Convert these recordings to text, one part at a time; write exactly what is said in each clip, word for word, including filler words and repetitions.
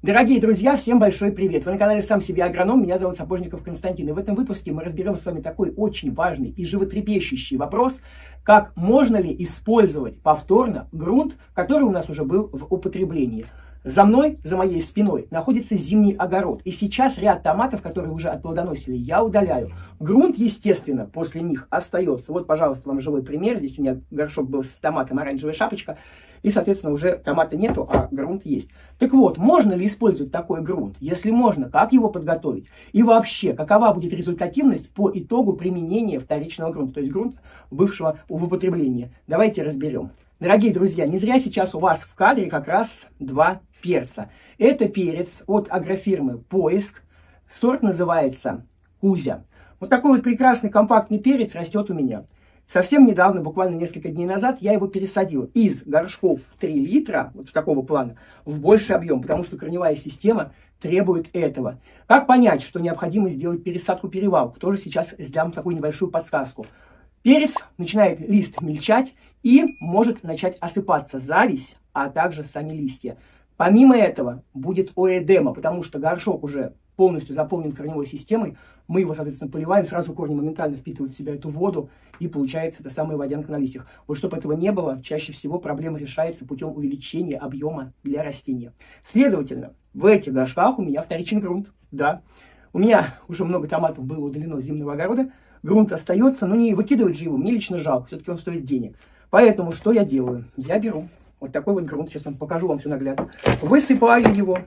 Дорогие друзья, всем большой привет! Вы на канале «Сам себе агроном», меня зовут Сапожников Константин. И в этом выпуске мы разберем с вами такой очень важный и животрепещущий вопрос, как можно ли использовать повторно грунт, который у нас уже был в употреблении. За мной, за моей спиной, находится зимний огород. И сейчас ряд томатов, которые уже отплодоносили, я удаляю. Грунт, естественно, после них остается. Вот, пожалуйста, вам живой пример. Здесь у меня горшок был с томатом «Оранжевая шапочка». И, соответственно, уже томата нету, а грунт есть. Так вот, можно ли использовать такой грунт? Если можно, как его подготовить? И вообще, какова будет результативность по итогу применения вторичного грунта, то есть грунта, бывшего в употреблении? Давайте разберем. Дорогие друзья, не зря сейчас у вас в кадре как раз два перца. Это перец от агрофирмы «Поиск». Сорт называется «Кузя». Вот такой вот прекрасный компактный перец растет у меня. Совсем недавно, буквально несколько дней назад, я его пересадил из горшков три литра, вот такого плана, в больший объем, потому что корневая система требует этого. Как понять, что необходимо сделать пересадку-перевалку? Тоже сейчас дам такую небольшую подсказку. Перец начинает лист мельчать и может начать осыпаться зависть, а также сами листья. Помимо этого будет оэдема, потому что горшок уже полностью заполнен корневой системой. Мы его, соответственно, поливаем, сразу корни моментально впитывают в себя эту воду, и получается эта самая водянка на листьях. Вот чтобы этого не было, чаще всего проблема решается путем увеличения объема для растения. Следовательно, в этих горшках у меня вторичный грунт. Да, у меня уже много томатов было удалено с зимнего огорода. Грунт остается, но не выкидывать же его, мне лично жалко, все-таки он стоит денег. Поэтому что я делаю? Я беру вот такой вот грунт, сейчас вам покажу вам все наглядно. Высыпаю его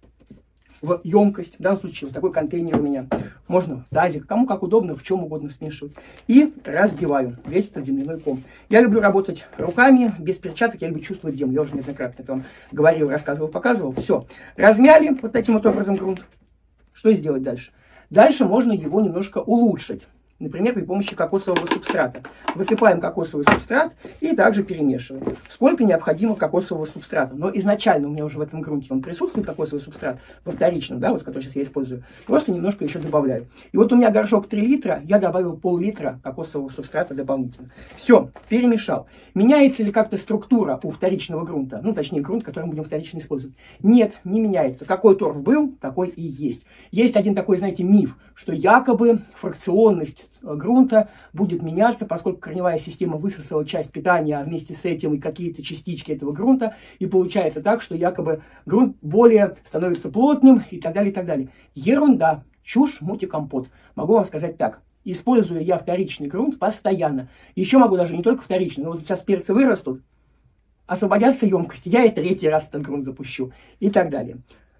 в емкость, в данном случае вот такой контейнер у меня, можно в тазик, кому как удобно, в чем угодно смешивать, и разбиваю весь этот земляной ком. Я люблю работать руками, без перчаток, я люблю чувствовать землю, я уже неоднократно это вам говорил, рассказывал, показывал. Все, размяли вот таким вот образом грунт. Что сделать дальше? Дальше можно его немножко улучшить. Например, при помощи кокосового субстрата. Высыпаем кокосовый субстрат и также перемешиваем. Сколько необходимо кокосового субстрата. Но изначально у меня уже в этом грунте он присутствует, кокосовый субстрат, во вторичном, да, вот, который сейчас я использую. Просто немножко еще добавляю. И вот у меня горшок три литра, я добавил пол-литра кокосового субстрата дополнительно. Все, перемешал. Меняется ли как-то структура у вторичного грунта? Ну, точнее, грунт, который мы будем вторично использовать. Нет, не меняется. Какой торф был, такой и есть. Есть один такой, знаете, миф, что якобы фракционность грунта будет меняться, поскольку корневая система высосала часть питания, а вместе с этим и какие-то частички этого грунта, и получается так, что якобы грунт более становится плотным и так далее, и так далее. Ерунда, чушь, муть и компот. Могу вам сказать так. Использую я вторичный грунт постоянно. Еще могу даже не только вторичный, но вот сейчас перцы вырастут, освободятся емкости, я и третий раз этот грунт запущу и так далее.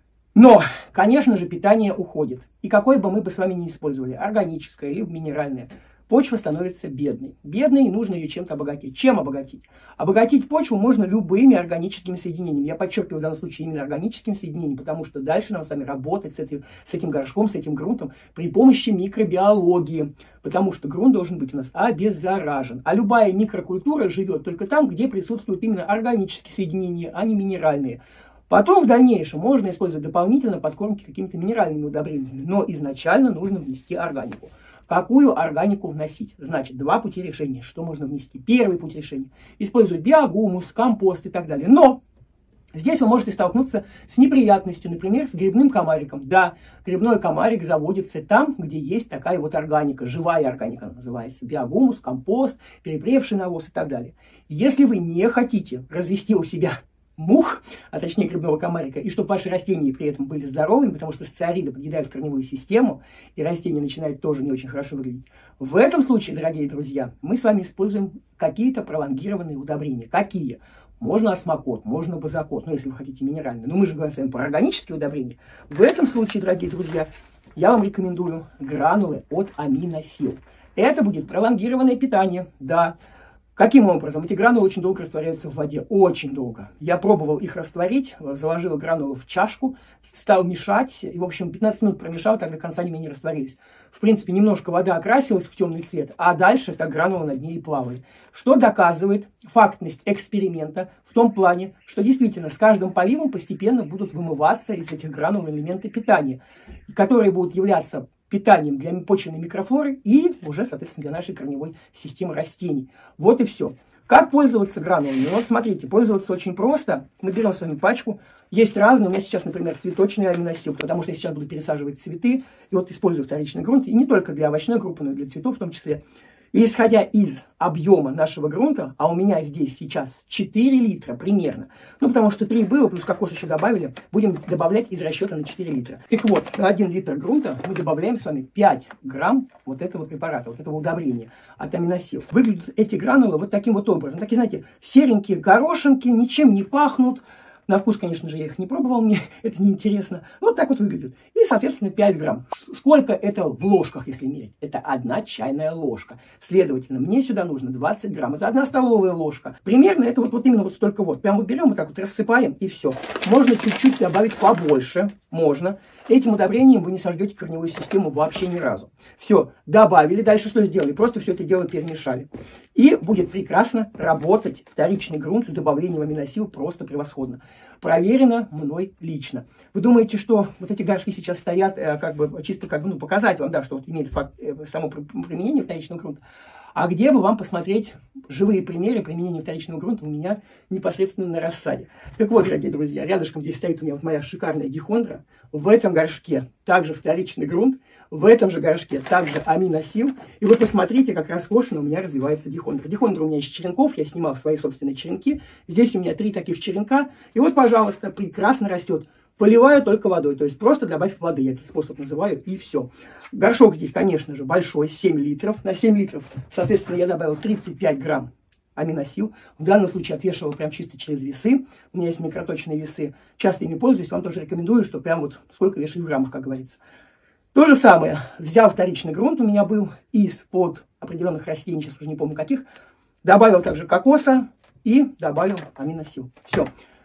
Но, конечно же, питание уходит. И какое бы мы бы с вами ни использовали, органическое или минеральное, почва становится бедной. Бедной, и нужно ее чем-то обогатить. Чем обогатить? Обогатить почву можно любыми органическими соединениями. Я подчеркиваю в данном случае именно органическим соединением, потому что дальше нам с вами работать с этим, с этим горшком, с этим грунтом при помощи микробиологии. Потому что грунт должен быть у нас обеззаражен. А любая микрокультура живет только там, где присутствуют именно органические соединения, а не минеральные. Потом в дальнейшем можно использовать дополнительно подкормки какими-то минеральными удобрениями, но изначально нужно внести органику. Какую органику вносить? Значит, два пути решения. Что можно внести? Первый путь решения. Использовать биогумус, компост и так далее. Но здесь вы можете столкнуться с неприятностью, например, с грибным комариком. Да, грибной комарик заводится там, где есть такая вот органика, живая органика называется. Биогумус, компост, перепревший навоз и так далее. Если вы не хотите развести у себя мух, а точнее грибного комарика, и чтобы ваши растения при этом были здоровыми, потому что сциариды подъедают корневую систему, и растения начинают тоже не очень хорошо выглядеть. В этом случае, дорогие друзья, мы с вами используем какие-то пролонгированные удобрения. Какие? Можно осмокот, можно базокот, ну если вы хотите минеральные. Но мы же говорим с вами про органические удобрения. В этом случае, дорогие друзья, я вам рекомендую гранулы от аминосил. Это будет пролонгированное питание, да. Каким образом? Эти гранулы очень долго растворяются в воде. Очень долго. Я пробовал их растворить, заложил гранулы в чашку, стал мешать. И, в общем, пятнадцать минут промешал, так до конца они не растворились. В принципе, немножко вода окрасилась в темный цвет, а дальше эта гранула над ней плавает. Что доказывает фактность эксперимента в том плане, что действительно с каждым поливом постепенно будут вымываться из этих гранул элементы питания, которые будут являться питанием для почвенной микрофлоры и уже, соответственно, для нашей корневой системы растений. Вот и все. Как пользоваться гранулами? Вот смотрите, пользоваться очень просто. Мы берем с вами пачку. Есть разные. У меня сейчас, например, цветочный аминосил, потому что я сейчас буду пересаживать цветы. И вот использую вторичный грунт. И не только для овощной группы, но и для цветов в том числе. И исходя из объема нашего грунта, а у меня здесь сейчас четыре литра примерно, ну потому что три было, плюс кокос еще добавили, будем добавлять из расчета на четыре литра. Так вот, на один литр грунта мы добавляем с вами пять грамм вот этого препарата, вот этого удобрения от аминосил. Выглядят эти гранулы вот таким вот образом. Такие, знаете, серенькие горошинки, ничем не пахнут. На вкус, конечно же, я их не пробовал, мне это неинтересно. Вот так вот выглядят. И, соответственно, пять грамм. Сколько это в ложках, если мерить? Это одна чайная ложка. Следовательно, мне сюда нужно двадцать грамм. Это одна столовая ложка. Примерно это вот, вот именно вот столько вот. Прям вот берем, вот так вот рассыпаем, и все. Можно чуть-чуть добавить побольше. Можно. Этим удобрением вы не сожгете корневую систему вообще ни разу. Все, добавили. Дальше что сделали? Просто все это дело перемешали. И будет прекрасно работать вторичный грунт с добавлением аминосил просто превосходно. Проверено мной лично. Вы думаете, что вот эти горшки сейчас стоят, как бы чисто как бы, ну, показать вам, да, что вот имеет факт само применение вторичного грунта? А где бы вам посмотреть живые примеры применения вторичного грунта у меня непосредственно на рассаде? Так вот, дорогие друзья, рядышком здесь стоит у меня вот моя шикарная дихондра. В этом горшке также вторичный грунт, в этом же горшке также аминосил. И вы посмотрите, как роскошно у меня развивается дихондра. Дихондра у меня из черенков, я снимал свои собственные черенки. Здесь у меня три таких черенка. И вот, пожалуйста, прекрасно растет. Поливаю только водой, то есть просто добавь воды, я этот способ называю, и все. Горшок здесь, конечно же, большой, семь литров. На семь литров, соответственно, я добавил тридцать пять грамм аминосил. В данном случае отвешивал прям чисто через весы. У меня есть микроточные весы. Часто ими пользуюсь, вам тоже рекомендую, что прям вот сколько вешать в граммах, как говорится. То же самое. Взял вторичный грунт, у меня был из-под определенных растений, сейчас уже не помню каких. Добавил также кокоса и добавил аминосил. Все.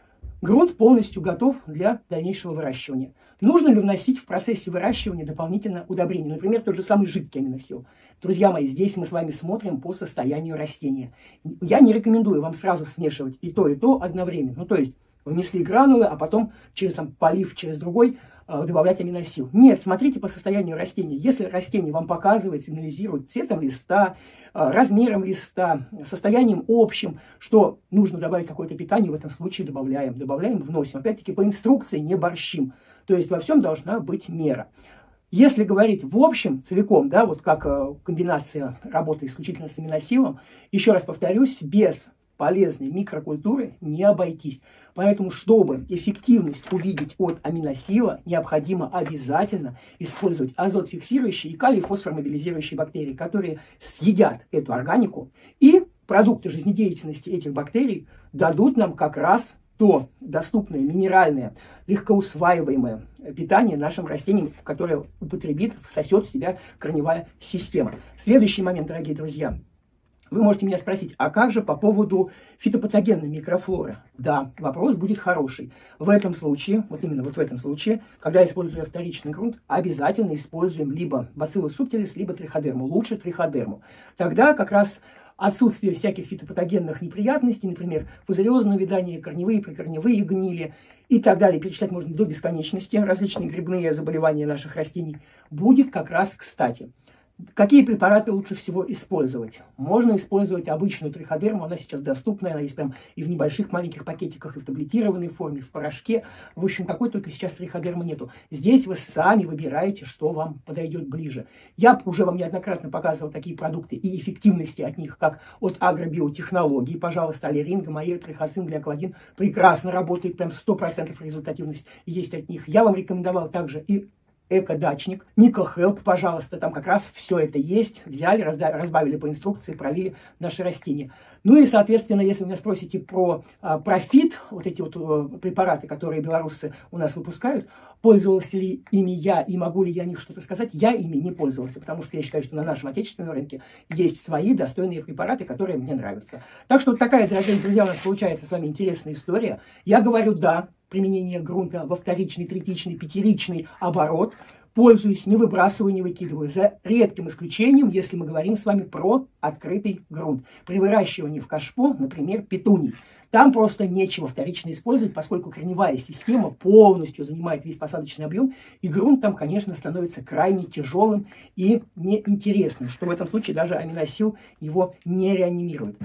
Грунт полностью готов для дальнейшего выращивания. Нужно ли вносить в процессе выращивания дополнительно удобрения? Например, тот же самый жидкий аминосил. Друзья мои, здесь мы с вами смотрим по состоянию растения. Я не рекомендую вам сразу смешивать и то, и то одновременно. Ну, то есть, внесли гранулы, а потом через там, полив, через другой э, добавлять аминосил. Нет, смотрите по состоянию растения. Если растение вам показывает, сигнализирует цветом листа, э, размером листа, состоянием общим, что нужно добавить какое-то питание, в этом случае добавляем. Добавляем, вносим. Опять-таки по инструкции не борщим. То есть во всем должна быть мера. Если говорить в общем, целиком, да, вот как э, комбинация работы исключительно с аминосилом, еще раз повторюсь, без полезной микрокультуры не обойтись. Поэтому, чтобы эффективность увидеть от аминосила, необходимо обязательно использовать азот-фиксирующие и калий-фосфор-мобилизирующие бактерии, которые съедят эту органику, и продукты жизнедеятельности этих бактерий дадут нам как раз то доступное, минеральное, легкоусваиваемое питание нашим растениям, которое употребит, всосет в себя корневая система. Следующий момент, дорогие друзья. Вы можете меня спросить, а как же по поводу фитопатогенной микрофлоры? Да, вопрос будет хороший. В этом случае, вот именно вот в этом случае, когда используя вторичный грунт, обязательно используем либо бациллус субтилис, либо триходерму. Лучше триходерму. Тогда как раз отсутствие всяких фитопатогенных неприятностей, например, фузариозное увядание, корневые, прикорневые гнили и так далее, перечислять можно до бесконечности, различные грибные заболевания наших растений, будет как раз кстати. Какие препараты лучше всего использовать? Можно использовать обычную триходерму, она сейчас доступна, она есть прям и в небольших маленьких пакетиках, и в таблетированной форме, в порошке. В общем, какой только сейчас триходермы нету. Здесь вы сами выбираете, что вам подойдет ближе. Я уже вам неоднократно показывал такие продукты и эффективности от них, как от агробиотехнологий. Пожалуйста, аллерин, гомоир, трихоцин, гликоладин прекрасно работает, прям сто процентов результативность есть от них. Я вам рекомендовал также и Эко-дачник, Никохелп, пожалуйста, там как раз все это есть. Взяли, разбавили по инструкции, пролили наши растения. Ну и, соответственно, если вы меня спросите про а, профит, вот эти вот а, препараты, которые белорусы у нас выпускают, пользовался ли ими я и могу ли я о них что-то сказать, я ими не пользовался, потому что я считаю, что на нашем отечественном рынке есть свои достойные препараты, которые мне нравятся. Так что вот такая, дорогие друзья, у нас получается с вами интересная история. Я говорю «да». Применение грунта во вторичный, третичный, пятеричный оборот. Пользуюсь, не выбрасываю, не выкидываю. За редким исключением, если мы говорим с вами про открытый грунт. При выращивании в кашпо, например, петуний. Там просто нечего вторично использовать, поскольку корневая система полностью занимает весь посадочный объем. И грунт там, конечно, становится крайне тяжелым и неинтересным. Что в этом случае даже аминосил его не реанимирует.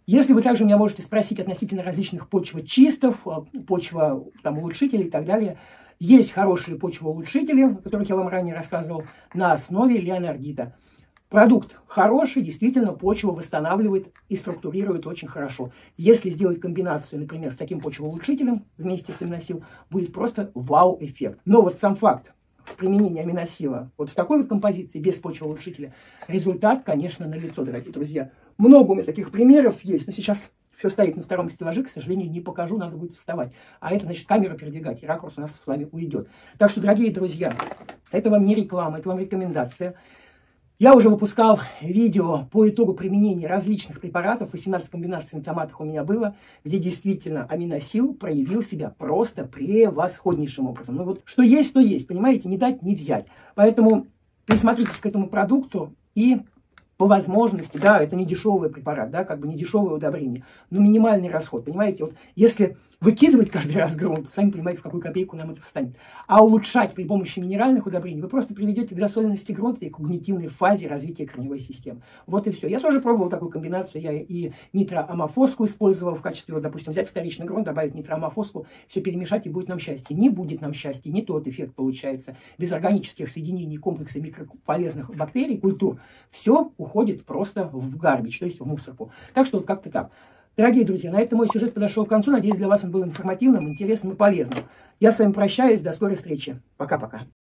Если вы также меня можете спросить относительно различных почвочистов, почва там, улучшителей и так далее, есть хорошие почвоулучшители, о которых я вам ранее рассказывал, на основе леонардита. Продукт хороший, действительно, почву восстанавливает и структурирует очень хорошо. Если сделать комбинацию, например, с таким почвоулучшителем вместе с аминосил, будет просто вау-эффект. Но вот сам факт применения аминосила вот в такой вот композиции без почвоулучшителя, результат, конечно, налицо, дорогие друзья. Много у меня таких примеров есть, но сейчас все стоит на втором стеллаже, к сожалению, не покажу, надо будет вставать. А это, значит, камеру передвигать, и ракурс у нас с вами уйдет. Так что, дорогие друзья, это вам не реклама, это вам рекомендация. Я уже выпускал видео по итогу применения различных препаратов, восемнадцать комбинаций на томатах у меня было, где действительно аминосил проявил себя просто превосходнейшим образом. Ну вот, что есть, то есть, понимаете, не дать, не взять. Поэтому присмотритесь к этому продукту и по возможности, да, это не дешевый препарат, да, как бы не дешевое удобрение, но минимальный расход, понимаете, вот если выкидывать каждый раз грунт, сами понимаете, в какую копейку нам это встанет, а улучшать при помощи минеральных удобрений, вы просто приведете к засоленности грунта и к когнитивной фазе развития корневой системы. Вот и все. Я тоже пробовал такую комбинацию, я и нитроамофоску использовал в качестве, вот, допустим, взять вторичный грунт, добавить нитроамофоску, все перемешать, и будет нам счастье. Не будет нам счастья, не тот эффект получается. Без органических соединений комплекса микрополезных бактерий, культур, все уходит просто в гарбич, то есть в мусорку. Так что вот как-то так. Дорогие друзья, на этом мой сюжет подошел к концу. Надеюсь, для вас он был информативным, интересным и полезным. Я с вами прощаюсь. До скорой встречи. Пока-пока.